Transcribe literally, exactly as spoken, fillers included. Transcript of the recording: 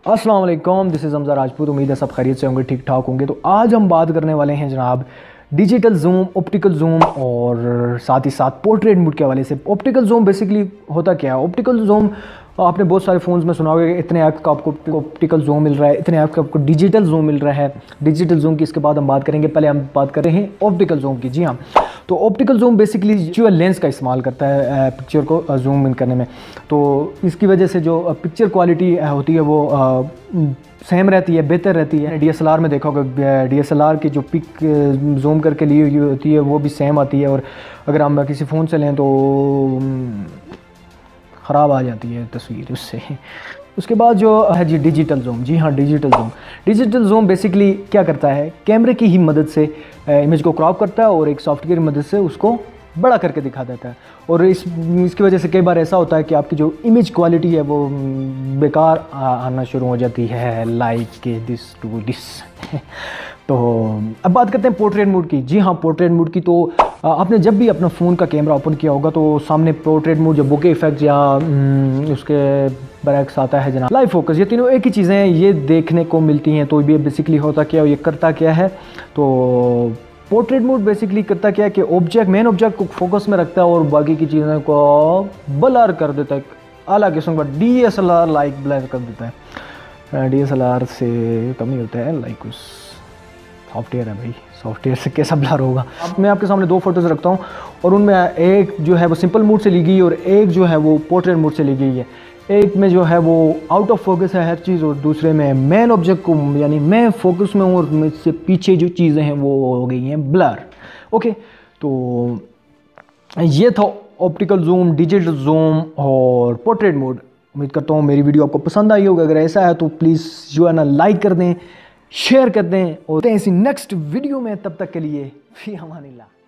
अस्सलाम वालेकुम, this is Hamza Rajput. उम्मीद है सब खैरियत से होंगे, ठीक ठाक होंगे। तो आज हम बात करने वाले हैं जनाब डिजिटल जूम, ऑप्टिकल जूम और साथ ही साथ पोर्ट्रेट मोड के हवाले से। ऑप्टिकल जूम बेसिकली होता क्या है? ऑप्टिकल जूम आपने बहुत सारे फ़ोन्स में सुना होगा कि इतने ऐप का आपको ऑप्टिकल जूम मिल रहा है, इतने ऐप का आपको डिजिटल जूम मिल रहा है। डिजिटल जूम की इसके बाद हम बात करेंगे, पहले हम बात कर रहे हैं ऑप्टिकल जूम की। जी हाँ, तो ऑप्टिकल जूम बेसिकली जो लेंस का इस्तेमाल करता है पिक्चर को जूम इन करने में। तो इसकी वजह से जो पिक्चर क्वालिटी होती है वो सेम रहती है, बेहतर रहती है। डी एस एल आर में देखा होगा, डी एस एल आर की जो पिक जूम करके ली हुई होती है वो भी सेम आती है। और अगर हम किसी फ़ोन से लें तो ख़राब आ जाती है तस्वीर उससे। उसके बाद जो है जी डिजिटल जूम। जी हाँ, digital zoom digital zoom basically क्या करता है, कैमरे की ही मदद से इमेज को क्रॉप करता है और एक सॉफ्टवेयर की मदद से उसको बड़ा करके दिखा देता है। और इस इसकी वजह से कई बार ऐसा होता है कि आपकी जो इमेज क्वालिटी है वो बेकार आना शुरू हो जाती है, लाइक दिस टू दिस। तो अब बात करते हैं पोर्ट्रेट मोड की। जी हाँ, पोर्ट्रेट मोड की तो आपने जब भी अपना फ़ोन का कैमरा ओपन किया होगा तो सामने पोर्ट्रेट मोड, जो बुके इफेक्ट या उसके बरक्स आता है जनाब लाइव फोकस, ये तीनों एक ही चीज़ें हैं, ये देखने को मिलती हैं। तो ये बेसिकली होता क्या है, ये करता क्या है? तो पोर्ट्रेट मोड बेसिकली करता क्या है कि ऑब्जेक्ट मेन ऑब्जेक्ट को फोकस में रखता है और बाकी की चीज़ों को ब्लर कर देता है, आला किस्म का D S L R like blur कर देता है। डी एस एल आर से कम ही होता है, लाइक उस सॉफ्टवेयर है भाई, सॉफ्टवेयर से कैसा ब्लर होगा। अब मैं आपके सामने दो फोटोज़ रखता हूँ और उनमें एक जो है वो सिंपल मोड से ली गई और एक जो है वो पोर्ट्रेट मोड से ली गई है। एक में जो है वो आउट ऑफ फोकस है हर चीज़, और दूसरे में मेन ऑब्जेक्ट को यानी मैं फोकस में हूँ और मुझसे पीछे जो चीज़ें हैं वो हो गई हैं ब्लर। ओके, तो ये था ऑप्टिकल जूम, डिजिटल जूम और पोर्ट्रेट मोड। उम्मीद करता हूँ मेरी वीडियो आपको पसंद आई होगी। अगर ऐसा है तो प्लीज़ जो है ना लाइक कर दें, शेयर कर दें और इसी नेक्स्ट वीडियो में। तब तक के लिए फी अमानिल्लाह।